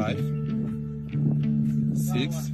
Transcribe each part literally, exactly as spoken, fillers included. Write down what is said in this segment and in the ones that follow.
five, six,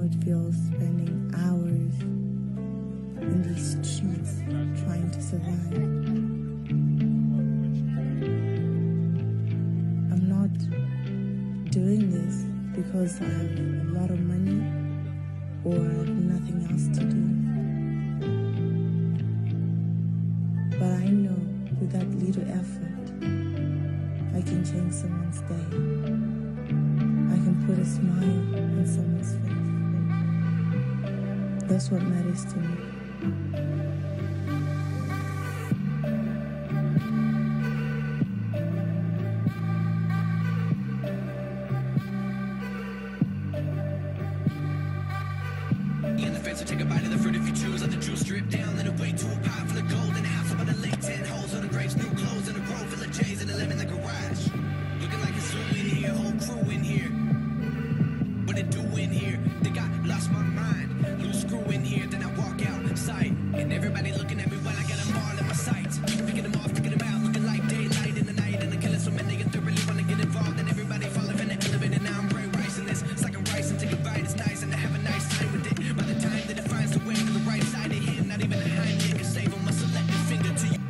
it feels spending hours in these streets trying to survive. I'm not doing this because I have a lot of money or I have nothing else to do. But I know with that little effort, I can change someone's day. I can put a smile on someone's face. That's what matters to me. In the fence, so take a bite of the fruit if you choose. Let the juice drip down, let it wait to a pot full of gold in a house up on the lake. Ten holes on the grapes, new clothes in a row full of J's and a lemon in the garage. Looking like a zoo in here, whole crew in here. What it do in here? Think I lost my mind. Loose screw in here, then I walk outside, and everybody looking at me while I got them all in my sights. Picking them off, picking them out, looking like daylight in the night, and the killers so many that thoroughly want to get involved, and everybody falling in the elevator. And now I'm brain rice in this. It's like I'm rice and take a bite. It's nice and I have a nice time with it. By the time that it finds the way to the right side of him, not even a hind leg can save him. Must have let the finger to you.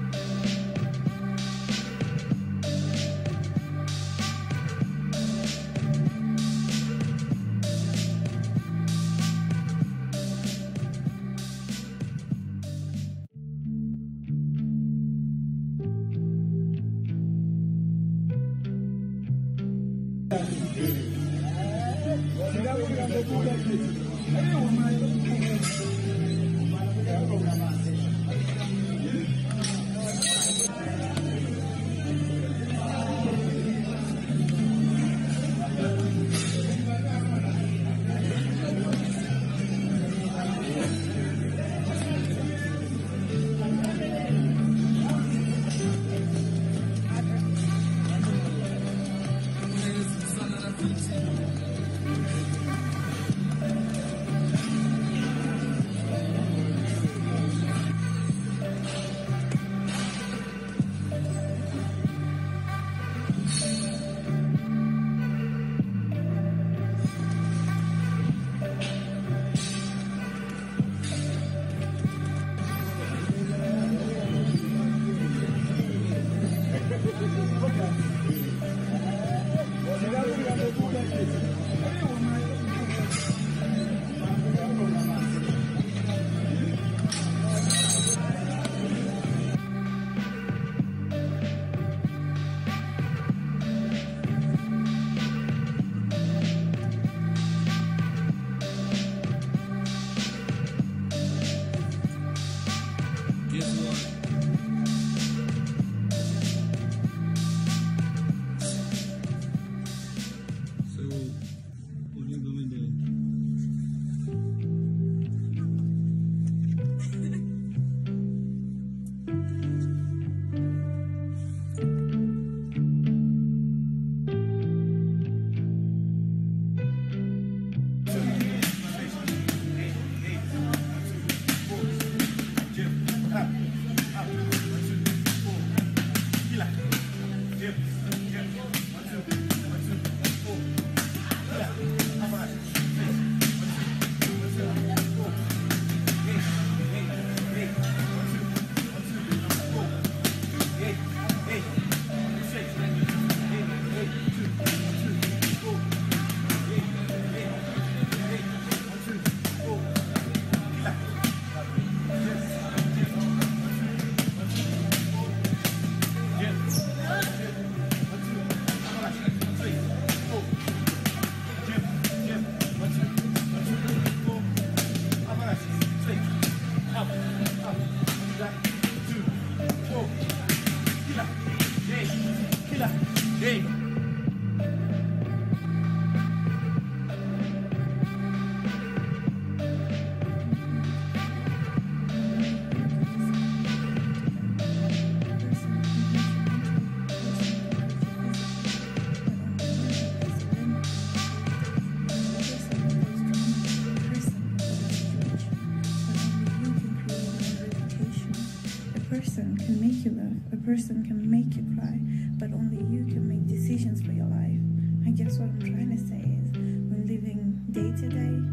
person can make you cry, but only you can make decisions for your life. I guess what I'm trying to say is, when living day to day,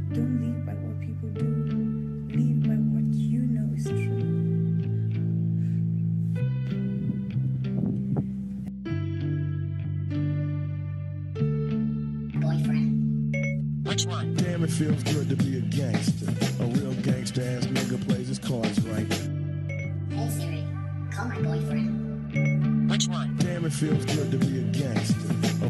Don't live by what people do. Live by what you know is true. Boyfriend. Which one? Damn, it feels good to be a gangster. A real gangster ass nigga plays his cards right. Hey Siri, call my boyfriend. Which one? Damn, it feels good to be a gangster. A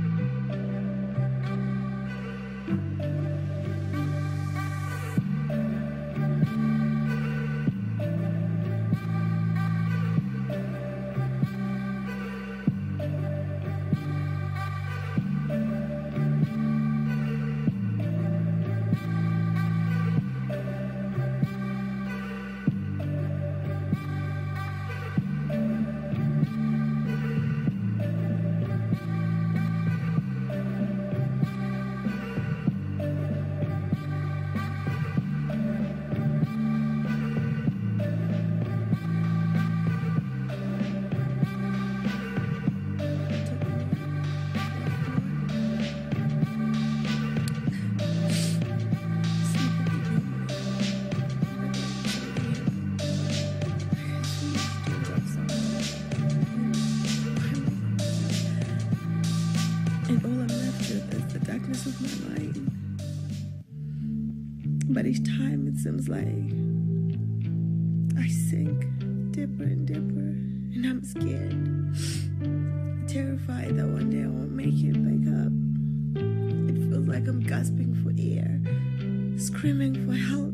And all I'm left with is the darkness of my mind. But each time it seems like I sink deeper and deeper, and I'm scared, terrified that one day I won't make it back up. It feels like I'm gasping for air, screaming for help.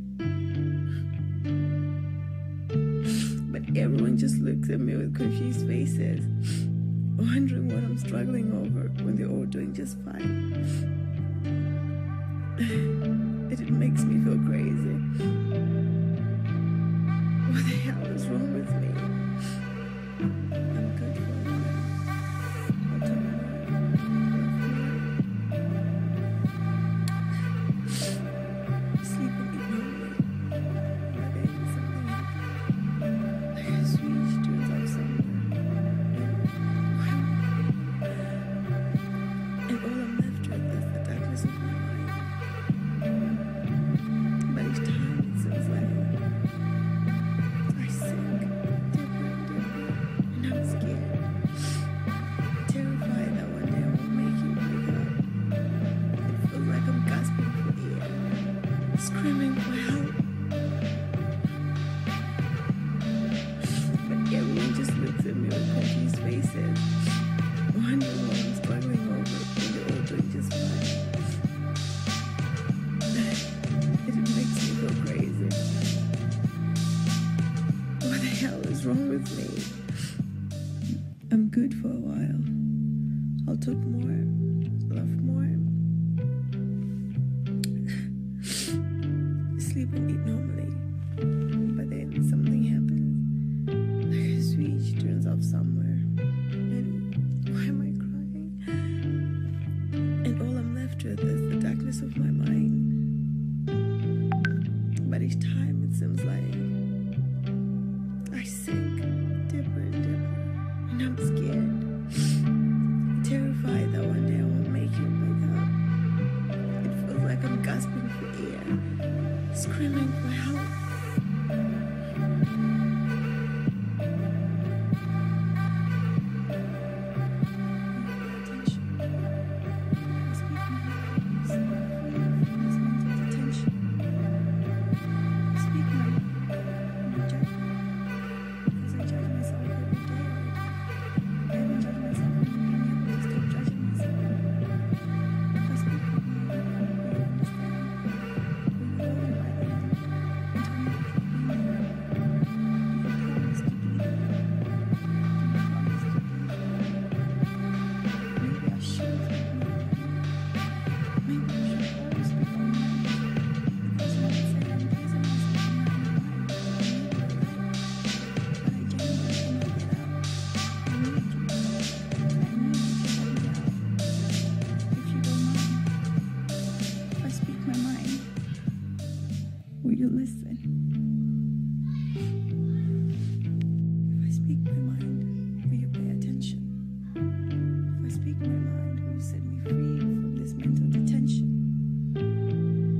But everyone just looks at me with confused faces, wondering what I'm struggling over when they're all doing just fine. And it makes me feel crazy. What the hell is wrong with me? I'm good for a while. I'll turn around. Sleep and eat normally. But then something happened. Like a switch turns off somewhere. And all I'm left with is the darkness of my mind. But each time it seems like I sink deeper and deeper, and I'm scared, terrified that one day I won't make it back up. It feels like I'm gasping for air, screaming for help. But everyone just looks at me with confused faces, wondering what I'm struggling over when they're all doing just fine. It makes me feel crazy. What the hell is wrong with me? I'm good for a while. I'll talk more, love more, sleep and eat normally. But then something happens. Like a switch turns off somewhere. And why am I crying? And all I'm left with is the darkness of my mind. But each time it seems like I sink deeper and deeper, and I'm scared, terrified that one day I won't make it back up. It feels like I'm gasping for air, screaming for help. Will you listen? If I speak my mind, will you pay attention? If I speak my mind, will you set me free from this mental detention?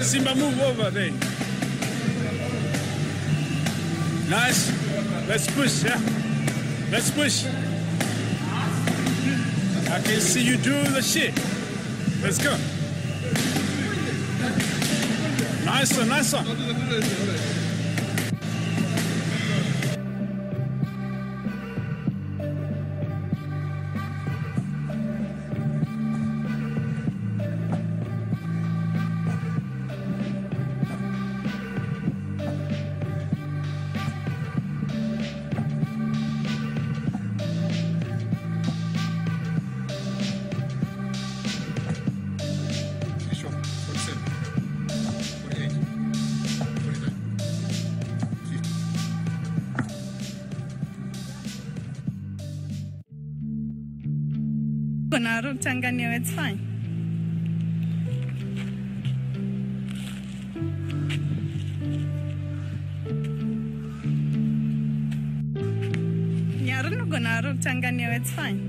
Simba, move over there. Nice. Let's push, yeah. Let's push. I can see you do the shit. Let's go. Nice one, nice one. Tanganyo, it's fine. Yaran Gonaro Tanganyo, it's fine.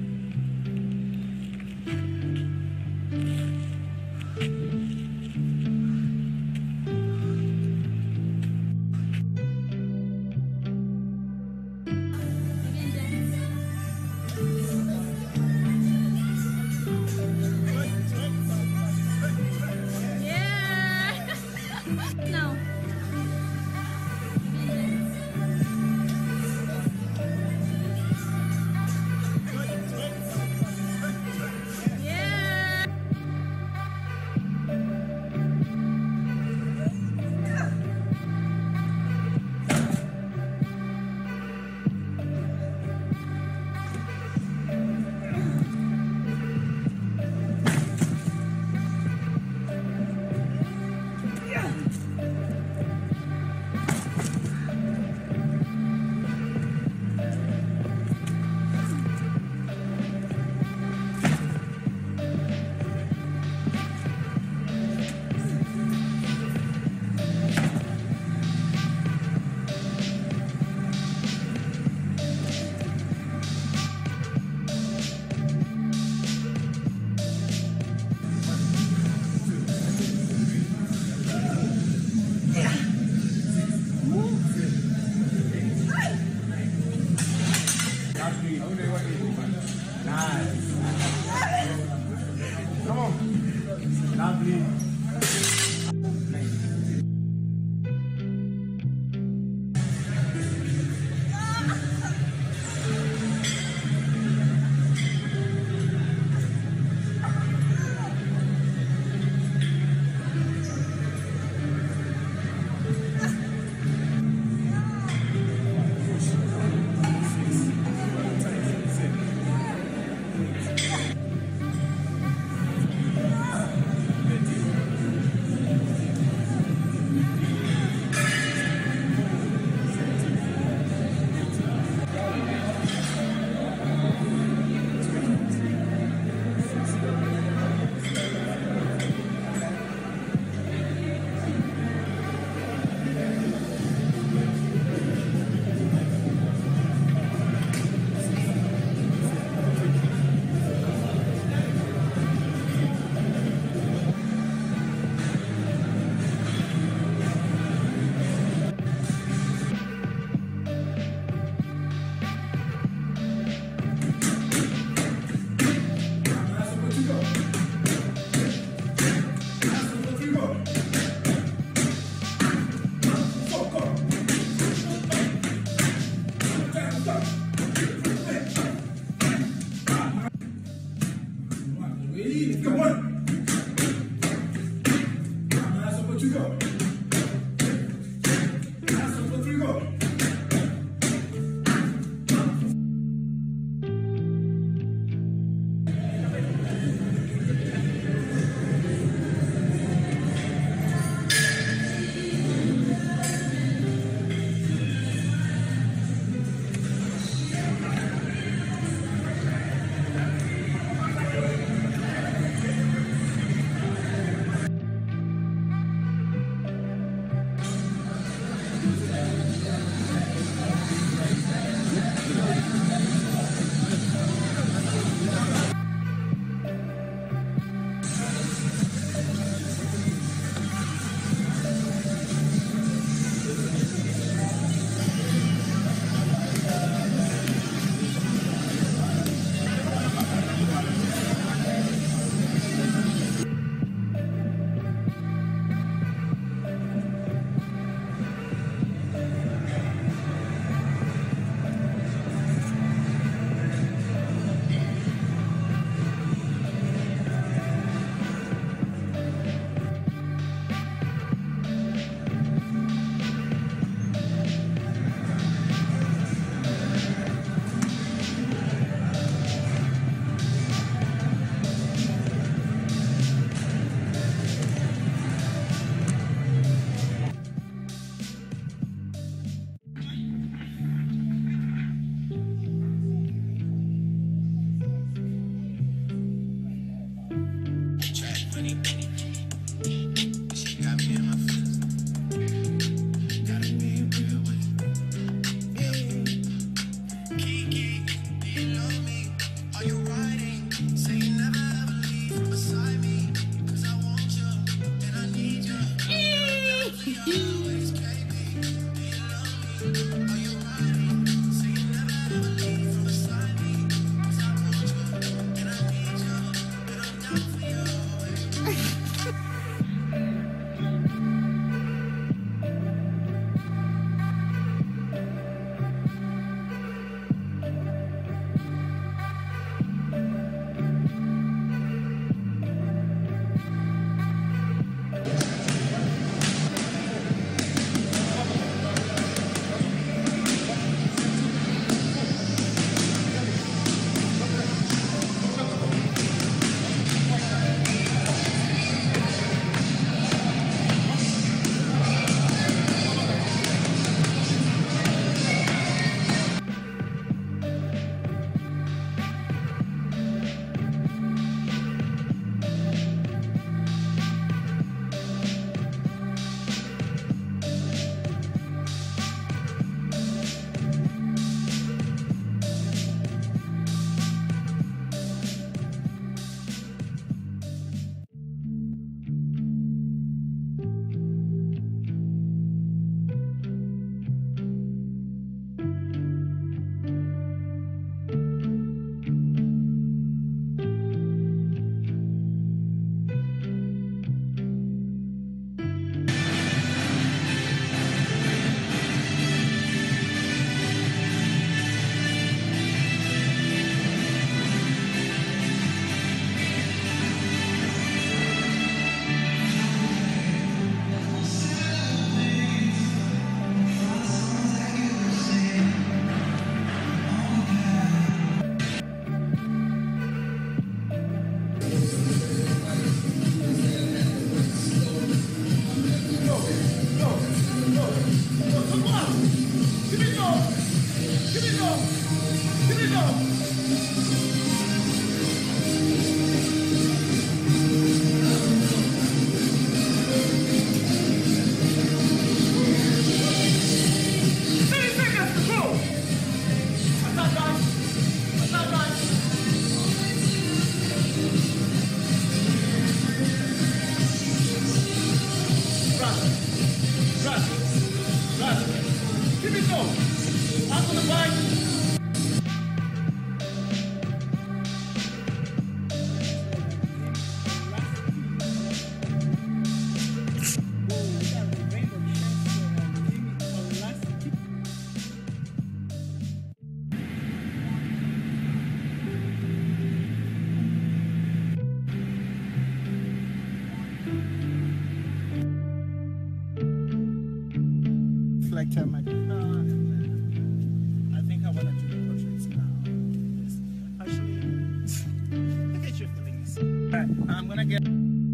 like tell my no, I think I want to do the portraits now. Yes. Actually, look at your feelings. All right, I'm gonna get.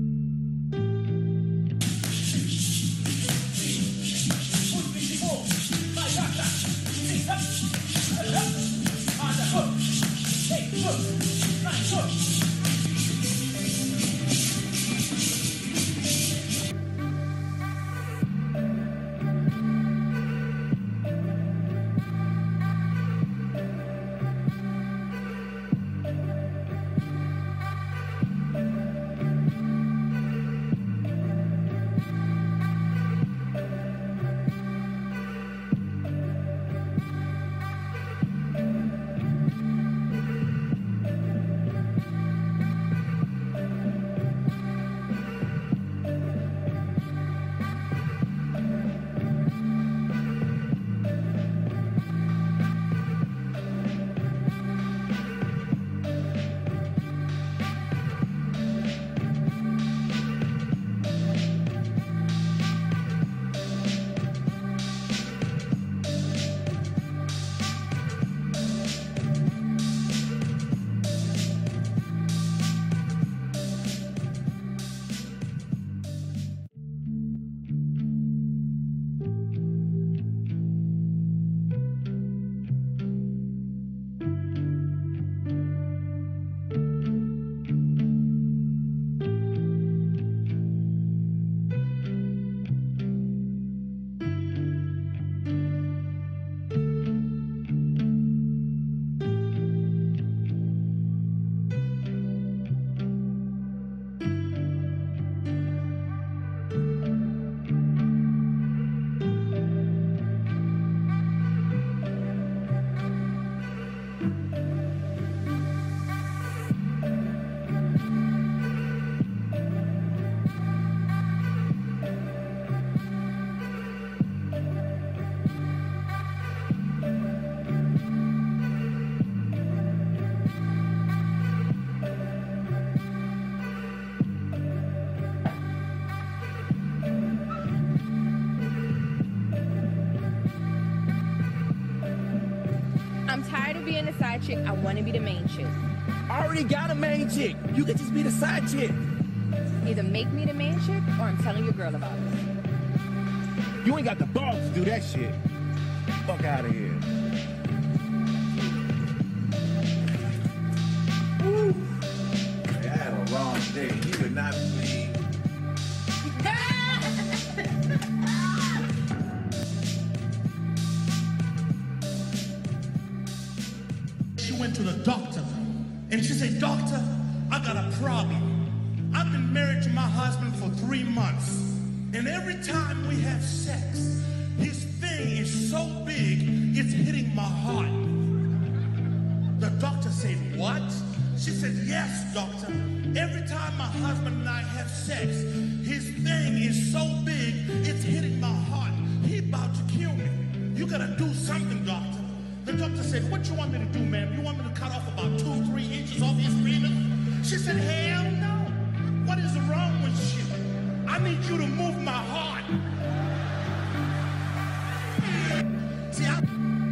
I'm tired of being the side chick. I want to be the main chick. I already got a main chick. You can just be the side chick. Either make me the main chick or I'm telling your girl about it. You ain't got the balls to do that shit. Fuck out of here. Woo. Hey, I had a long day. You would not believe. She went to the doctor, and she said, "Doctor, I got a problem. I've been married to my husband for three months, and every time we have sex, his thing is so big, it's hitting my heart." The doctor said, "What?" She said, "Yes, doctor. Every time my husband and I have sex, his thing is so big, it's hitting my heart. He about to kill me. You gotta do something, doctor." The doctor said, "What you want me to do, ma'am? You want me to cut off about two, three inches off his penis?" She said, "Hell no. What is wrong with you? I need you to move my heart." See, I...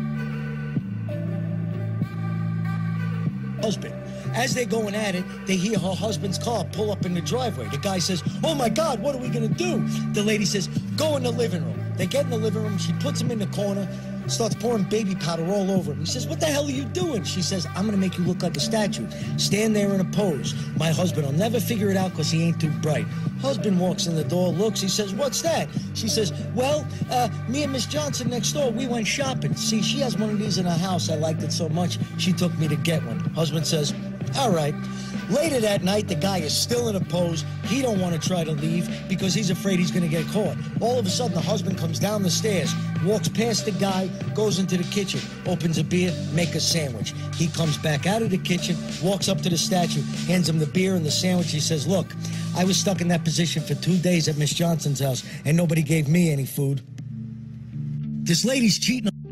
Husband. As they're going at it, they hear her husband's car pull up in the driveway. The guy says, "Oh my God, what are we gonna do?" The lady says, "Go in the living room." They get in the living room, she puts him in the corner, starts pouring baby powder all over him. He says, "What the hell are you doing?" She says, "I'm gonna make you look like a statue. Stand there in a pose. My husband will never figure it out because he ain't too bright." Husband walks in the door, looks, he says, "What's that?" She says, "Well, uh, me and Miss Johnson next door, we went shopping. See, she has one of these in her house. I liked it so much, she took me to get one." Husband says, "All right." Later that night, the guy is still in a pose. He don't want to try to leave because he's afraid he's going to get caught. All of a sudden, the husband comes down the stairs, walks past the guy, goes into the kitchen, opens a beer, make a sandwich. He comes back out of the kitchen, walks up to the statue, hands him the beer and the sandwich. He says, "Look, I was stuck in that position for two days at Miss Johnson's house, and nobody gave me any food. This lady's cheating on..."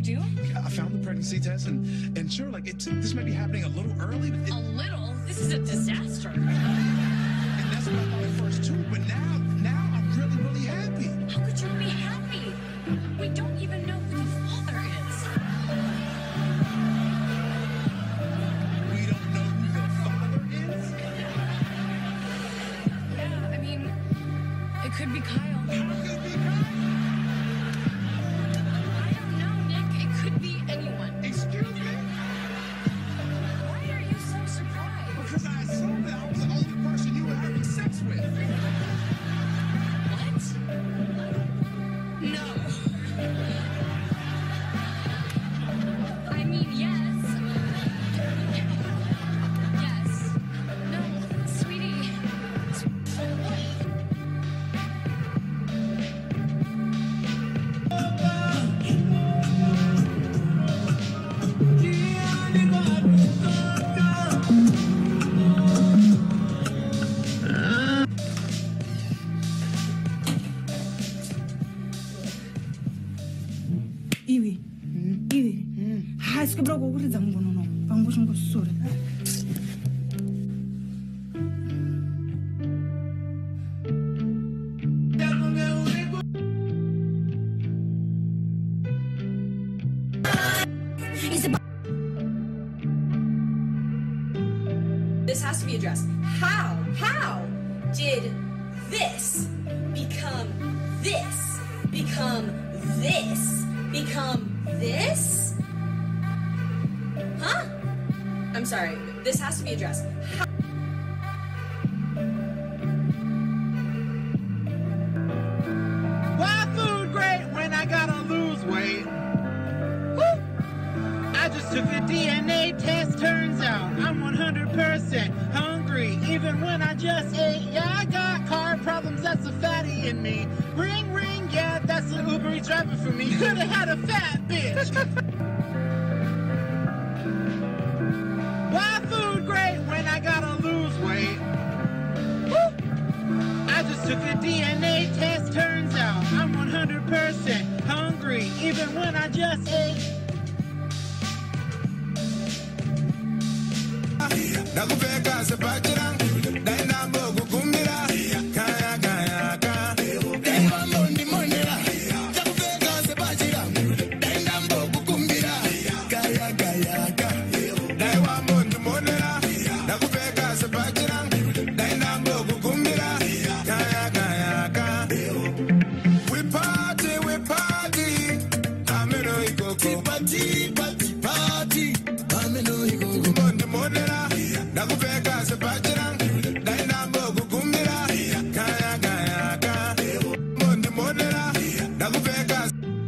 do? I found the pregnancy test, and and sure, like it's this might be happening a little early. But it, a little? This is a disaster. And that's what I thought at first too. But now, now I'm really, really happy. How could you be happy? We don't even know who the father is. We don't know who the father is? Yeah, I mean, it could be Kyle. How could it be Kyle? I don't know, Nick. It could be anyone. Excuse me? Why are you so surprised? Because I assumed that I was the only person you were having sex with. What? No. I mean, yes. Yes. No, sweetie. Iwi, iwi, hasi ke broko gore tsang bono no, bang go shongo sore. This has to be addressed. How? How did this become this? Become this? Become this? Huh? I'm sorry. This has to be addressed. How Why food great when I gotta lose weight? Woo! I just took a D N A test, turns out I'm one hundred percent hungry, even when I just ate. Yeah, I got carb problems, that's a fatty in me. Ring, ring, yeah, that's the Uber Eats driver for me. Could've had a fat bitch. Why food great when I gotta lose weight? Woo! I just took a D N A test, turns out I'm one hundred percent hungry, even when I just ate. Nakupeka sepachira, daina mbogu kumira, kaya kaya kaya, daiwa mondi mondera. Nakupeka sepachira, daina mbogu kumira, kaya kaya kaya, daiwa mondi mondera. Nakupeka sepachira, daina mbogu kumira, kaya kaya kaya. We party, we party, ameno ikoko. Party, party, party, ameno ikoko. Mondi mondera. Nakupeka sepachira, daina mbogu kumira, kaya kaya kaya, mondi mondera. Nakupeka.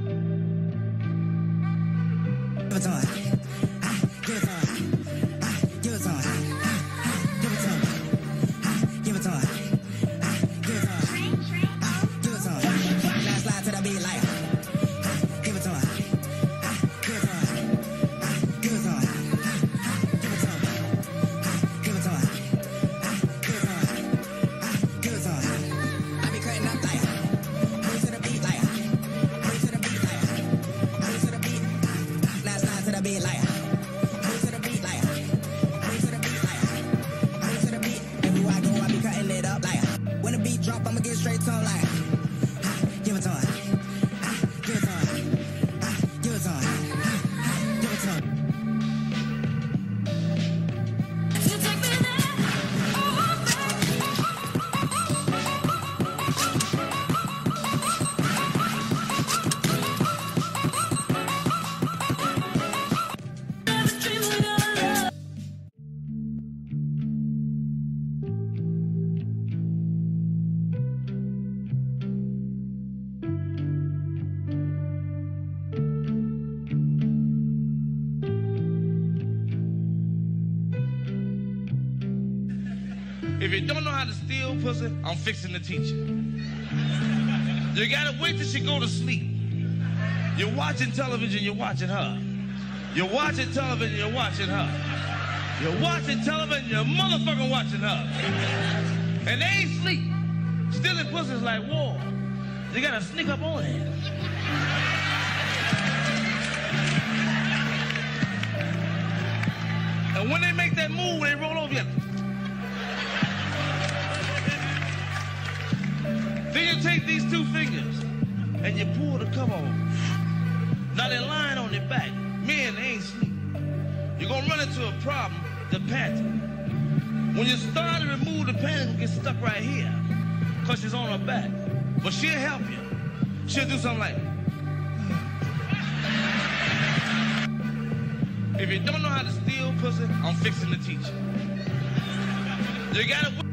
Give it to her. Ah, give it to her. Ah, give it to her. Ah, give it to her. Ah, give it to her. Ah, give it to her. Ah, give it to her. Now slide to the beat like. Ah, give it to her. Ah, give it to her. Ah, give it to her. Ah, give it to her. Give it to her. Ah, give it to her. Ah, give it to her. I be cutting up like move to the beat like move to the beat like move to the beat. Now slide to the beat like move to the beat like move to the beat like move to the beat. Everywhere I go, I be cutting it up like when the beat drop, I'ma get straight to him like ah, give it to her. Ah, give it to her. Ah, give it to her. Ah, give it to her. If you don't know how to steal pussy, I'm fixing to teach you. You gotta wait till she go to sleep. You're watching television, you're watching her. You're watching television, you're watching her. You're watching television, you're motherfucking watching her. And they ain't sleep. Stealing pussy is like war. You gotta sneak up on it. make that move when they roll over you. Then you take these two fingers and you pull the cover off. Now they're lying on their back. Men, they ain't sleep. You're gonna run into a problem, the panty. When you start to remove the panty, it gets stuck right here, because she's on her back. But she'll help you. She'll do something like, if you don't know how to steal pussy, I'm fixing to teach you. You gotta